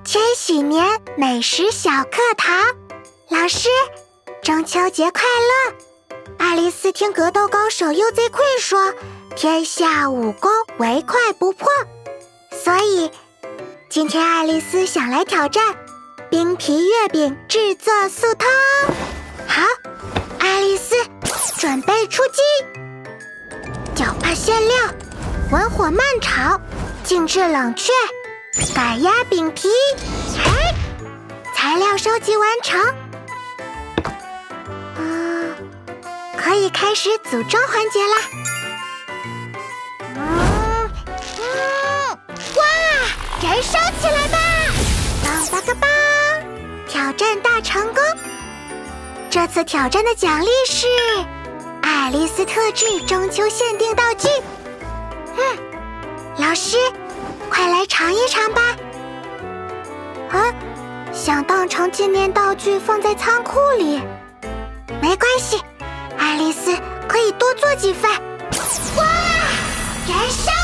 千禧年美食小课堂，老师，中秋节快乐！爱丽丝听格斗高手优贼溃说，天下武功唯快不破，所以今天爱丽丝想来挑战冰皮月饼制作速通。好，爱丽丝准备出击，搅拌馅料，文火慢炒，静置冷却，改压饼皮。材料收集完成，可以开始组装环节啦。哇，燃烧起来吧！当当个棒，挑战大成功。这次挑战的奖励是爱丽丝特制中秋限定道具。老师，快来尝一尝吧。想当成纪念道具放在仓库里，没关系，爱丽丝可以多做几份。哇，燃烧！